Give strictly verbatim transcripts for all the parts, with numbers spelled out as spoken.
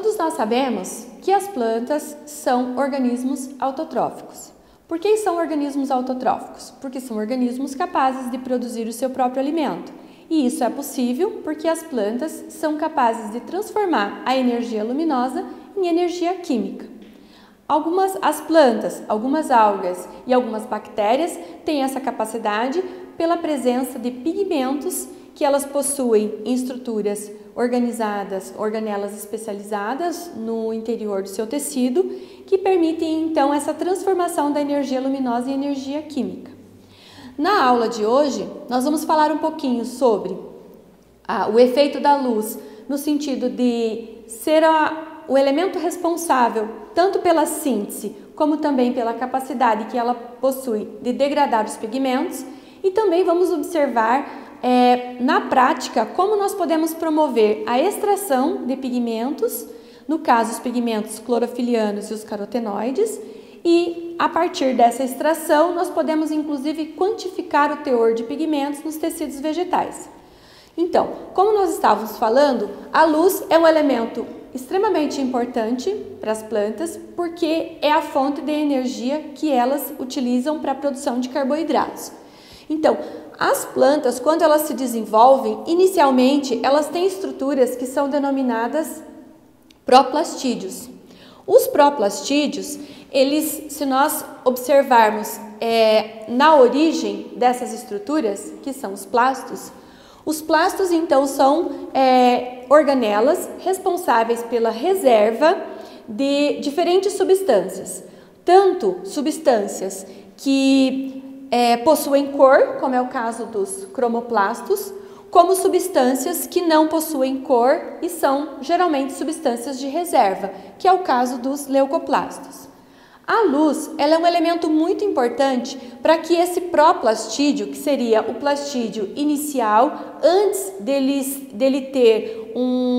Todos nós sabemos que as plantas são organismos autotróficos. Por que são organismos autotróficos? Porque são organismos capazes de produzir o seu próprio alimento. E isso é possível porque as plantas são capazes de transformar a energia luminosa em energia química. Algumas as plantas, algumas algas e algumas bactérias têm essa capacidade pela presença de pigmentos que elas possuem em estruturas organizadas, organelas especializadas no interior do seu tecido, que permitem então essa transformação da energia luminosa em energia química. Na aula de hoje, nós vamos falar um pouquinho sobre ah, o efeito da luz, no sentido de ser a, o elemento responsável tanto pela síntese, como também pela capacidade que ela possui de degradar os pigmentos, e também vamos observar É, na prática, como nós podemos promover a extração de pigmentos, no caso os pigmentos clorofilianos e os carotenoides, e a partir dessa extração nós podemos inclusive quantificar o teor de pigmentos nos tecidos vegetais. Então, como nós estávamos falando, a luz é um elemento extremamente importante para as plantas, porque é a fonte de energia que elas utilizam para a produção de carboidratos. Então, as plantas, quando elas se desenvolvem, inicialmente elas têm estruturas que são denominadas proplastídeos. Os proplastídeos, eles, se nós observarmos é, na origem dessas estruturas, que são os plastos, os plastos então são é, organelas responsáveis pela reserva de diferentes substâncias, tanto substâncias que É, possuem cor, como é o caso dos cromoplastos, como substâncias que não possuem cor e são geralmente substâncias de reserva, que é o caso dos leucoplastos. A luz, ela é um elemento muito importante para que esse proplastídeo, que seria o plastídeo inicial, antes dele, dele ter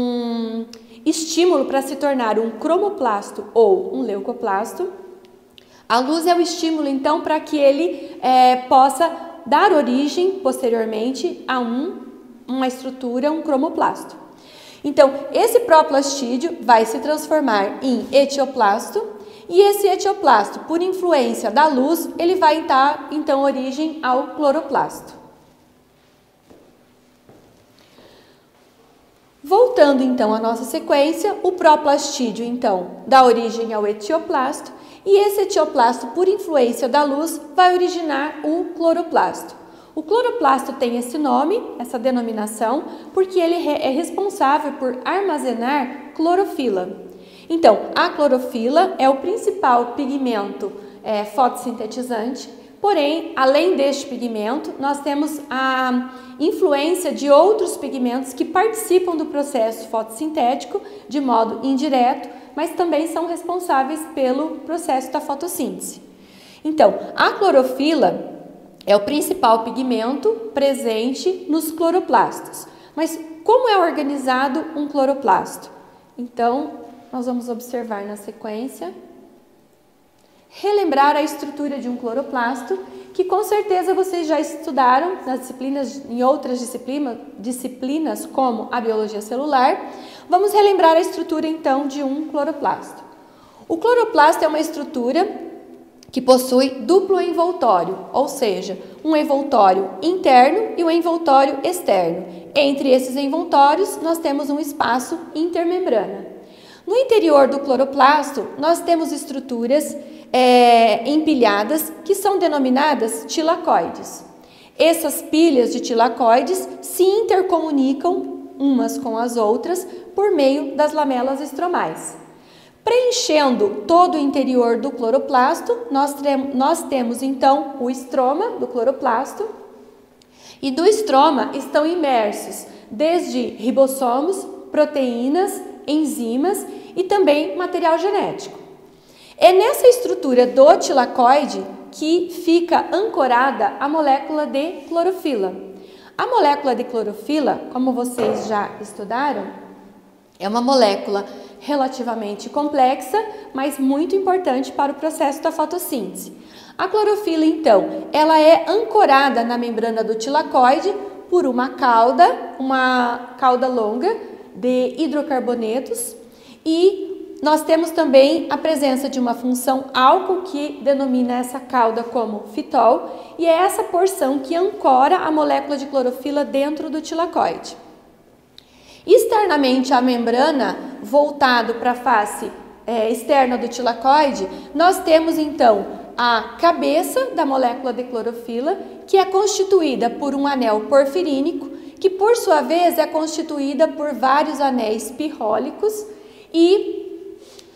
um estímulo para se tornar um cromoplasto ou um leucoplasto, a luz é o estímulo, então, para que ele é, possa dar origem, posteriormente, a um, uma estrutura, um cromoplasto. Então, esse proplastídeo vai se transformar em etioplasto, e esse etioplasto, por influência da luz, ele vai dar, então, origem ao cloroplasto. Voltando, então, à nossa sequência, o proplastídeo, então, dá origem ao etioplasto, e esse etioplasto, por influência da luz, vai originar o cloroplasto. O cloroplasto tem esse nome, essa denominação, porque ele é responsável por armazenar clorofila. Então, a clorofila é o principal pigmento é, fotossintetizante, porém, além deste pigmento, nós temos a influência de outros pigmentos que participam do processo fotossintético de modo indireto, mas também são responsáveis pelo processo da fotossíntese. Então, a clorofila é o principal pigmento presente nos cloroplastos. Mas como é organizado um cloroplasto? Então, nós vamos observar na sequência. Relembrar a estrutura de um cloroplasto, que com certeza vocês já estudaram nas disciplinas, em outras disciplinas, disciplinas como a biologia celular. Vamos relembrar a estrutura então de um cloroplasto. O cloroplasto é uma estrutura que possui duplo envoltório, ou seja, um envoltório interno e um envoltório externo. Entre esses envoltórios, nós temos um espaço intermembrana. No interior do cloroplasto, nós temos estruturas é, empilhadas que são denominadas tilacoides. Essas pilhas de tilacoides se intercomunicam umas com as outras por meio das lamelas estromais. Preenchendo todo o interior do cloroplasto, nós, nós temos então o estroma do cloroplasto, e do estroma estão imersos desde ribossomos, proteínas, enzimas e também material genético. É nessa estrutura do tilacoide que fica ancorada a molécula de clorofila. A molécula de clorofila, como vocês já estudaram, é uma molécula relativamente complexa, mas muito importante para o processo da fotossíntese. A clorofila, então, ela é ancorada na membrana do tilacoide por uma cauda, uma cauda longa de hidrocarbonetos, E nós temos também a presença de uma função álcool que denomina essa cauda como fitol, e é essa porção que ancora a molécula de clorofila dentro do tilacoide. Externamente à membrana, voltado para a face é, externa do tilacoide, nós temos então a cabeça da molécula de clorofila, que é constituída por um anel porfirínico, que por sua vez é constituída por vários anéis pirrólicos, e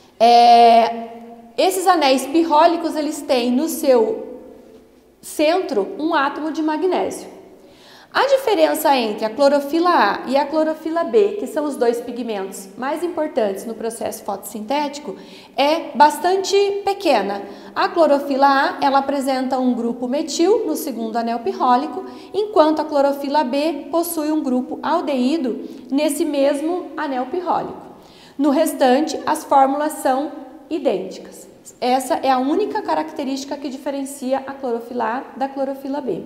é, esses anéis pirrólicos eles têm no seu centro um átomo de magnésio. A diferença entre a clorofila A e a clorofila B, que são os dois pigmentos mais importantes no processo fotossintético, é bastante pequena. A clorofila A, ela apresenta um grupo metil no segundo anel pirrólico, enquanto a clorofila B possui um grupo aldeído nesse mesmo anel pirrólico. No restante, as fórmulas são idênticas. Essa é a única característica que diferencia a clorofila A da clorofila B.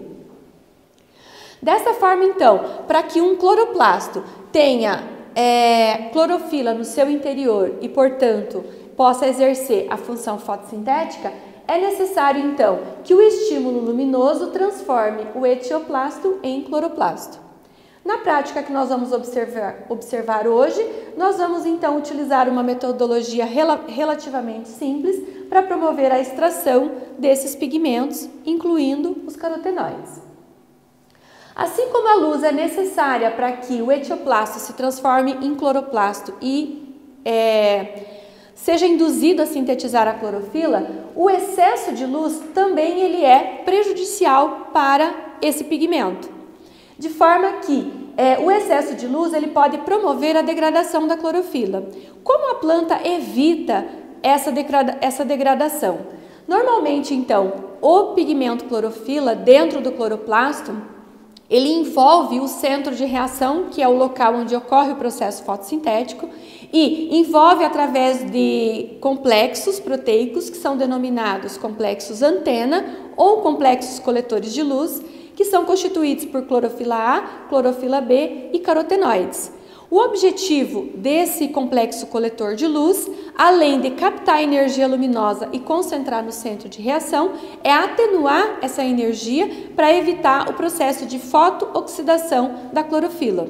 Dessa forma, então, para que um cloroplasto tenha é, clorofila no seu interior e, portanto, possa exercer a função fotossintética, é necessário, então, que o estímulo luminoso transforme o etioplasto em cloroplasto. Na prática que nós vamos observar, observar hoje, nós vamos, então, utilizar uma metodologia rel- relativamente simples para promover a extração desses pigmentos, incluindo os carotenoides. Assim como a luz é necessária para que o etioplasto se transforme em cloroplasto e é, seja induzido a sintetizar a clorofila, o excesso de luz também ele é prejudicial para esse pigmento. De forma que é, o excesso de luz ele pode promover a degradação da clorofila. Como a planta evita essa, degrada, essa degradação? Normalmente, então, o pigmento clorofila dentro do cloroplasto ele envolve o centro de reação, que é o local onde ocorre o processo fotossintético, e envolve através de complexos proteicos, que são denominados complexos antena ou complexos coletores de luz, que são constituídos por clorofila A, clorofila B e carotenoides. O objetivo desse complexo coletor de luz, além de captar a energia luminosa e concentrar no centro de reação, é atenuar essa energia para evitar o processo de fotooxidação da clorofila.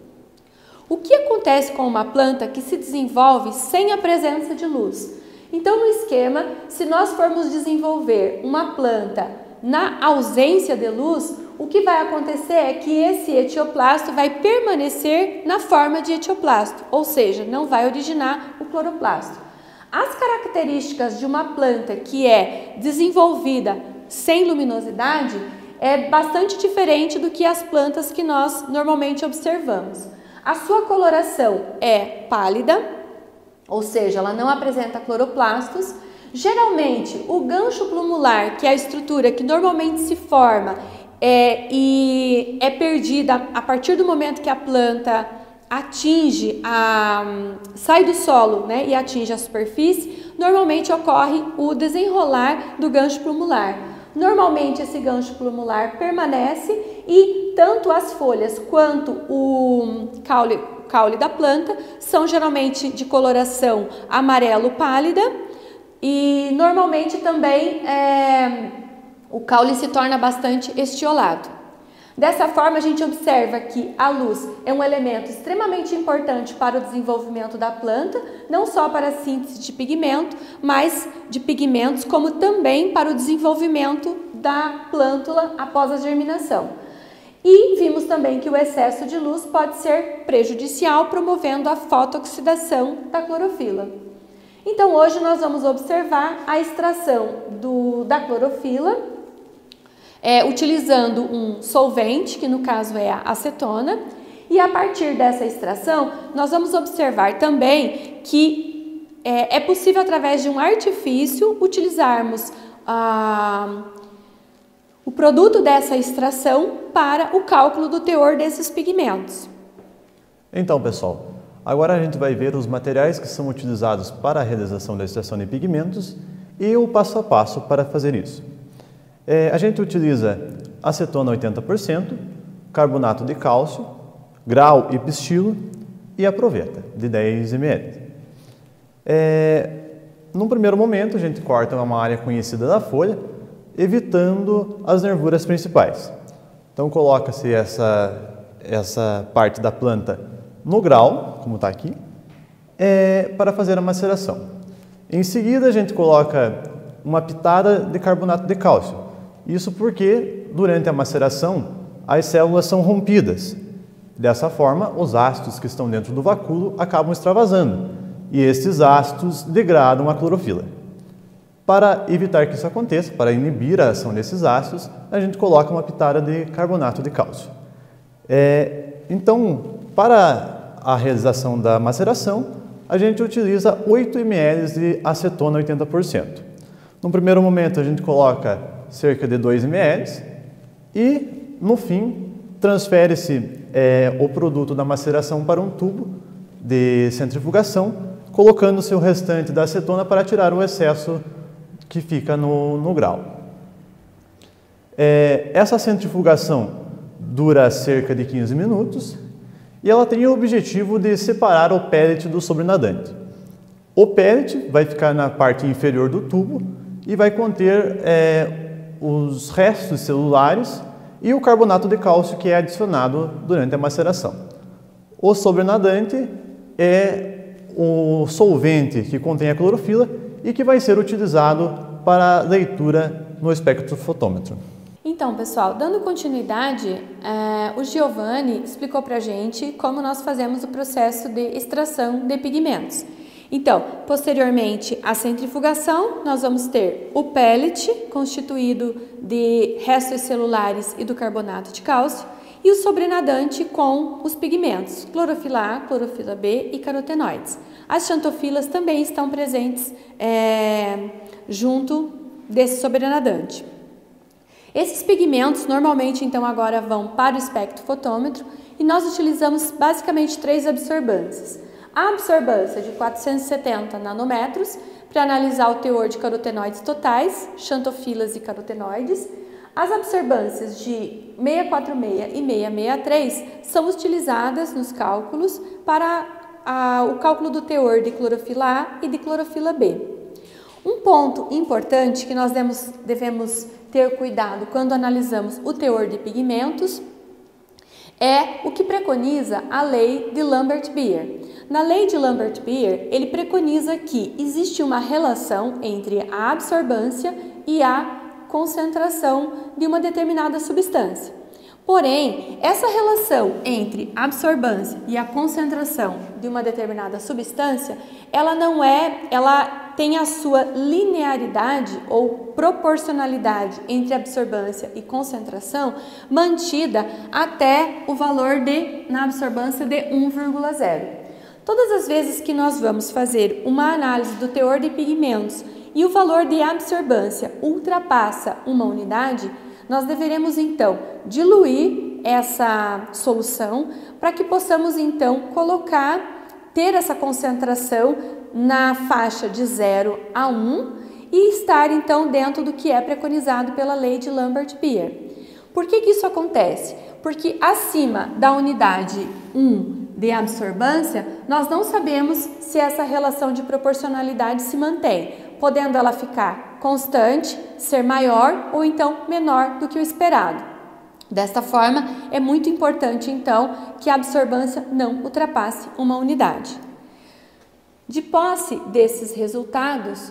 O que acontece com uma planta que se desenvolve sem a presença de luz? Então, no esquema, se nós formos desenvolver uma planta na ausência de luz, o que vai acontecer é que esse etioplasto vai permanecer na forma de etioplasto, ou seja, não vai originar o cloroplasto. As características de uma planta que é desenvolvida sem luminosidade é bastante diferente do que as plantas que nós normalmente observamos. A sua coloração é pálida, ou seja, ela não apresenta cloroplastos. Geralmente, o gancho plumular, que é a estrutura que normalmente se forma É, e é perdida a partir do momento que a planta atinge, a, sai do solo, né, e atinge a superfície, normalmente ocorre o desenrolar do gancho plumular. Normalmente esse gancho plumular permanece e tanto as folhas quanto o caule, caule da planta são geralmente de coloração amarelo pálida e normalmente também é, o caule se torna bastante estiolado. Dessa forma, a gente observa que a luz é um elemento extremamente importante para o desenvolvimento da planta, não só para a síntese de pigmento, mas de pigmentos, como também para o desenvolvimento da plântula após a germinação. E vimos também que o excesso de luz pode ser prejudicial, promovendo a fotooxidação da clorofila. Então, hoje nós vamos observar a extração do, da clorofila, É, utilizando um solvente, que no caso é a acetona, e a partir dessa extração, nós vamos observar também que é, é possível, através de um artifício, utilizarmos ah, o produto dessa extração para o cálculo do teor desses pigmentos. Então, pessoal, agora a gente vai ver os materiais que são utilizados para a realização da extração de pigmentos e o passo a passo para fazer isso. É, a gente utiliza acetona oitenta por cento, carbonato de cálcio, grau e pistilo e a proveta de dez mililitros. É, num primeiro momento, a gente corta uma área conhecida da folha, evitando as nervuras principais. Então, coloca-se essa, essa parte da planta no grau, como está aqui, é, para fazer a maceração. Em seguida, a gente coloca uma pitada de carbonato de cálcio. Isso porque, durante a maceração, as células são rompidas. Dessa forma, os ácidos que estão dentro do vacúolo acabam extravasando, e estes ácidos degradam a clorofila. Para evitar que isso aconteça, para inibir a ação desses ácidos, a gente coloca uma pitada de carbonato de cálcio. É, então, para a realização da maceração, a gente utiliza oito mililitros de acetona oitenta por cento. No primeiro momento, a gente coloca cerca de dois mililitros e, no fim, transfere-se é, o produto da maceração para um tubo de centrifugação, colocando-se o restante da acetona para tirar o excesso que fica no, no grau. É, essa centrifugação dura cerca de quinze minutos e ela tem o objetivo de separar o pellet do sobrenadante. O pellet vai ficar na parte inferior do tubo e vai conter é, os restos celulares e o carbonato de cálcio que é adicionado durante a maceração. O sobrenadante é o solvente que contém a clorofila e que vai ser utilizado para leitura no espectrofotômetro. Então, pessoal, dando continuidade, é, o Giovanni explicou para a gente como nós fazemos o processo de extração de pigmentos. Então, posteriormente à centrifugação, nós vamos ter o pellet, constituído de restos celulares e do carbonato de cálcio, e o sobrenadante com os pigmentos, clorofila A, clorofila B e carotenoides. As xantofilas também estão presentes é, junto desse sobrenadante. Esses pigmentos normalmente então agora vão para o espectrofotômetro e nós utilizamos basicamente três absorvâncias. A absorvância de quatrocentos e setenta nanômetros para analisar o teor de carotenoides totais, xantofilas e carotenoides. As absorvâncias de seiscentos e quarenta e seis e seiscentos e sessenta e três são utilizadas nos cálculos para a, o cálculo do teor de clorofila A e de clorofila B. Um ponto importante que nós devemos, devemos ter cuidado quando analisamos o teor de pigmentos é o que preconiza a lei de Lambert-Beer. Na lei de Lambert-Beer, ele preconiza que existe uma relação entre a absorvância e a concentração de uma determinada substância. Porém, essa relação entre a absorvância e a concentração de uma determinada substância, ela não é, ela tem a sua linearidade ou proporcionalidade entre absorvância e concentração mantida até o valor de, na absorvância de um vírgula zero. Todas as vezes que nós vamos fazer uma análise do teor de pigmentos e o valor de absorvância ultrapassa uma unidade, nós deveremos então diluir essa solução para que possamos então colocar, ter essa concentração na faixa de zero a um e estar então dentro do que é preconizado pela lei de Lambert-Beer. Por que que isso acontece? Porque acima da unidade um de absorvância, nós não sabemos se essa relação de proporcionalidade se mantém, podendo ela ficar constante, ser maior ou então menor do que o esperado. Desta forma, é muito importante então que a absorvância não ultrapasse uma unidade. De posse desses resultados,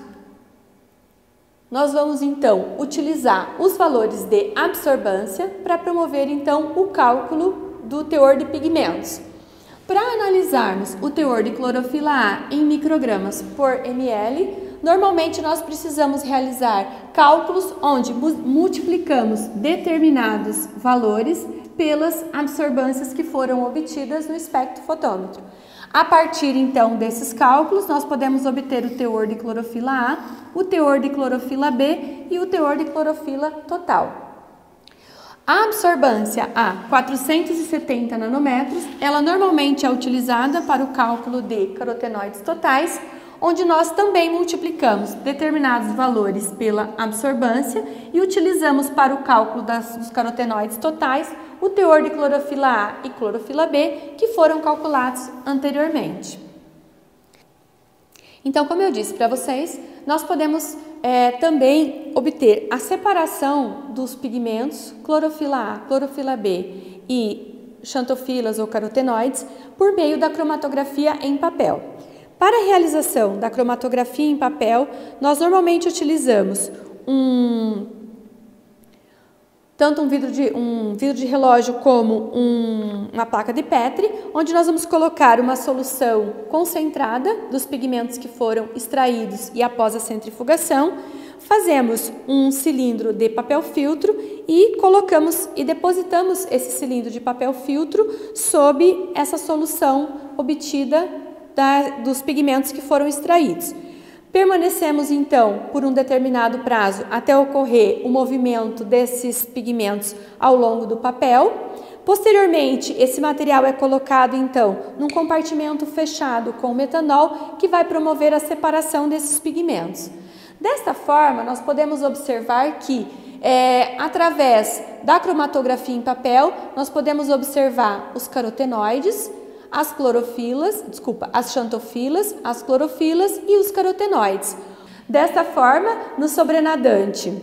nós vamos então utilizar os valores de absorvância para promover então o cálculo do teor de pigmentos. Para analisarmos o teor de clorofila A em microgramas por ml, normalmente nós precisamos realizar cálculos onde multiplicamos determinados valores pelas absorvâncias que foram obtidas no espectrofotômetro. A partir então desses cálculos, nós podemos obter o teor de clorofila A, o teor de clorofila B e o teor de clorofila total. A absorvância a quatrocentos e setenta nanômetros, ela normalmente é utilizada para o cálculo de carotenoides totais, onde nós também multiplicamos determinados valores pela absorvância e utilizamos para o cálculo das, dos carotenoides totais o teor de clorofila A e clorofila B, que foram calculados anteriormente. Então, como eu disse para vocês, nós podemos é, também obter a separação dos pigmentos clorofila A, clorofila B e xantofilas ou carotenoides por meio da cromatografia em papel. Para a realização da cromatografia em papel, nós normalmente utilizamos um, tanto um vidro, de, um vidro de relógio como um, uma placa de Petri, onde nós vamos colocar uma solução concentrada dos pigmentos que foram extraídos e após a centrifugação, fazemos um cilindro de papel filtro e colocamos e depositamos esse cilindro de papel filtro sob essa solução obtida da, dos pigmentos que foram extraídos. Permanecemos então por um determinado prazo até ocorrer o movimento desses pigmentos ao longo do papel. Posteriormente, esse material é colocado então num compartimento fechado com metanol que vai promover a separação desses pigmentos. Desta forma, nós podemos observar que é, através da cromatografia em papel, nós podemos observar os carotenoides, as clorofilas, desculpa, as xantofilas, as clorofilas e os carotenoides. Desta forma, no sobrenadante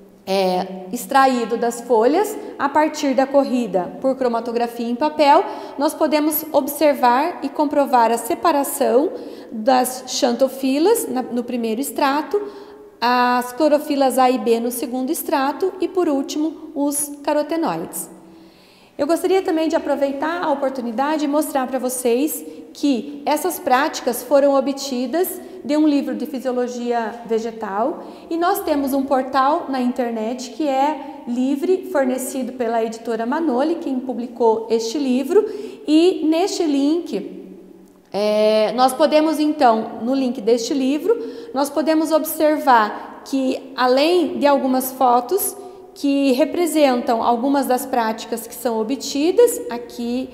é, extraído das folhas, a partir da corrida por cromatografia em papel, nós podemos observar e comprovar a separação das xantofilas na, no primeiro extrato, as clorofilas A e B no segundo extrato e, por último, os carotenoides. Eu gostaria também de aproveitar a oportunidade e mostrar para vocês que essas práticas foram obtidas de um livro de fisiologia vegetal e nós temos um portal na internet que é livre, fornecido pela editora Manoli, quem publicou este livro, e neste link é, nós podemos então, no link deste livro, nós podemos observar que além de algumas fotos que representam algumas das práticas que são obtidas, aqui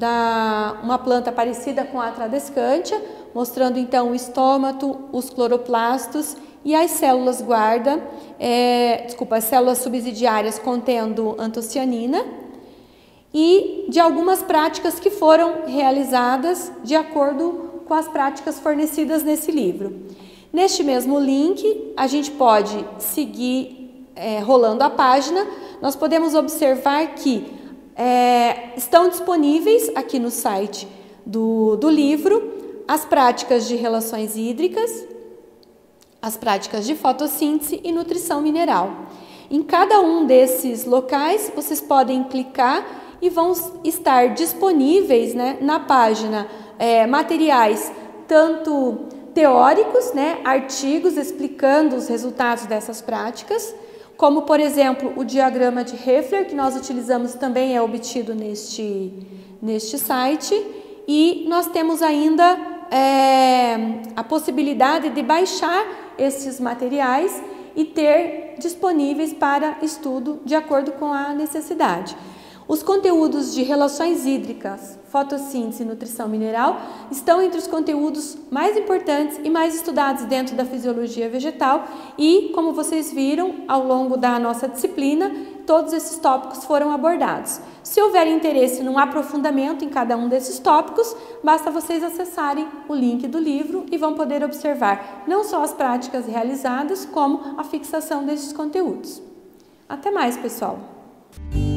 da uma planta parecida com a Tradescantia, mostrando então o estômato, os cloroplastos e as células guarda, é, desculpa, as células subsidiárias contendo antocianina, e de algumas práticas que foram realizadas de acordo com as práticas fornecidas nesse livro. Neste mesmo link, a gente pode seguir É, rolando a página, nós podemos observar que é, estão disponíveis aqui no site do, do livro as práticas de relações hídricas, as práticas de fotossíntese e nutrição mineral. Em cada um desses locais, vocês podem clicar e vão estar disponíveis, né, na página é, materiais tanto teóricos, né, artigos explicando os resultados dessas práticas, como, por exemplo, o diagrama de Heffler, que nós utilizamos também é obtido neste, neste site. E nós temos ainda é, a possibilidade de baixar esses materiais e ter disponíveis para estudo de acordo com a necessidade. Os conteúdos de relações hídricas, fotossíntese e nutrição mineral estão entre os conteúdos mais importantes e mais estudados dentro da fisiologia vegetal e, como vocês viram, ao longo da nossa disciplina, todos esses tópicos foram abordados. Se houver interesse num aprofundamento em cada um desses tópicos, basta vocês acessarem o link do livro e vão poder observar não só as práticas realizadas, como a fixação desses conteúdos. Até mais, pessoal!